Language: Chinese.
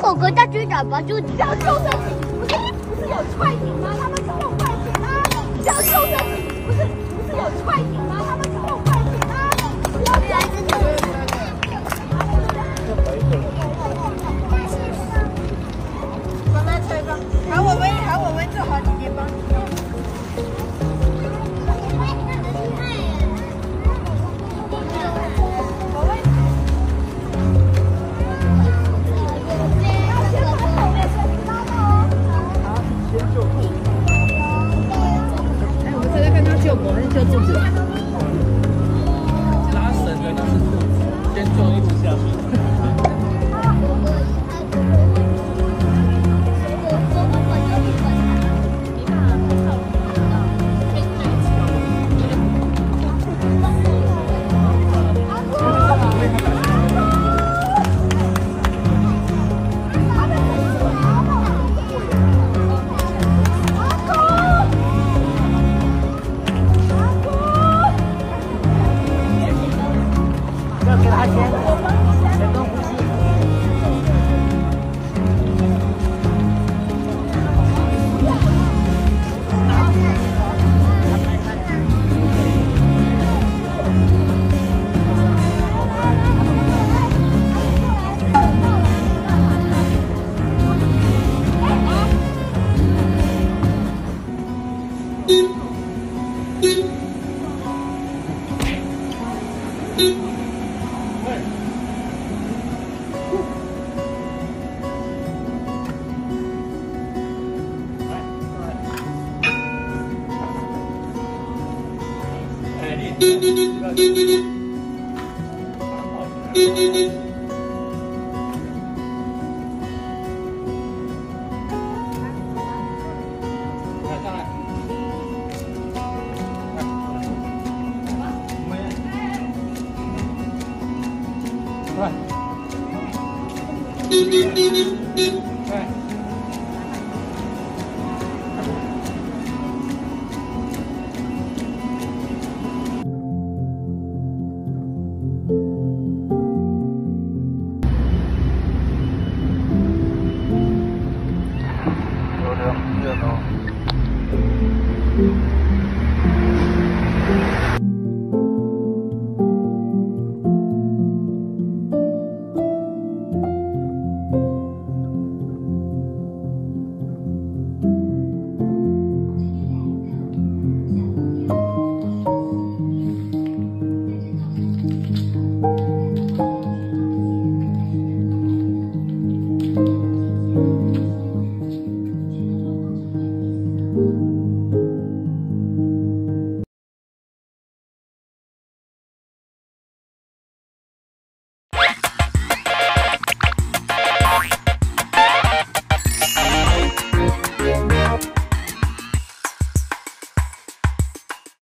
狗狗叫局长吧，就叫救生艇，不是有快艇吗？他们是用快艇啊，叫救生艇，不是有快艇吗？他们是用快艇啊，不要这样子。帮他吹吧，喊我们就好，姐姐帮。 救狗还是救兔子？拉绳的那是兔子，先救一只下去。给他钱，人工呼吸。 Thank you.